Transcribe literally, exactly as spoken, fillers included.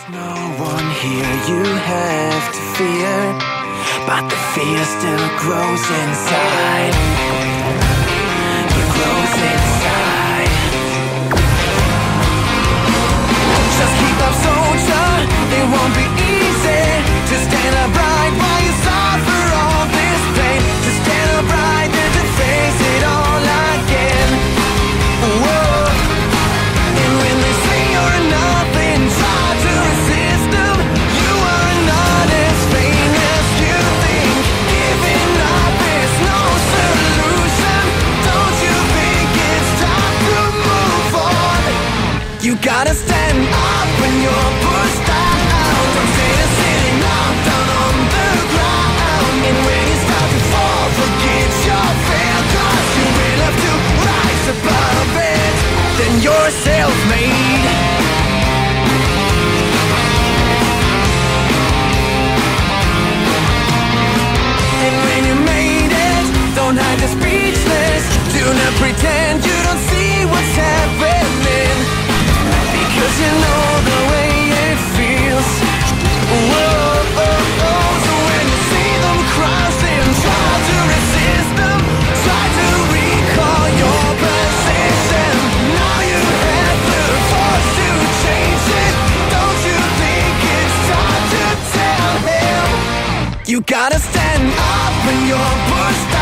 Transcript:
No one here you have to fear, but the fear still grows inside. It grows inside. Just keep up, soldier, it won't be easy to stand upright while you suffer all this pain. To stand upright and to face it all again. Whoa. And when they say you're nothing, try to resist them. You are not as vain as you think. Giving up is no solution. Don't you think it's time to move on? You gotta stand up when you're pushed down. Don't stay to sitting up down on the ground. And when you start to fall, forget your fear, 'cause you will have to rise above it. Then you're self-made. And when you made it, don't hide the speechless. Do not pretend you don't see what's happening, because you know the way it feels. Whoa, oh, oh. So when you see them crossing, try to resist them. Try to recall your position. Now you have the force to change it. Don't you think it's time to tell him? You gotta stand up when you're pushed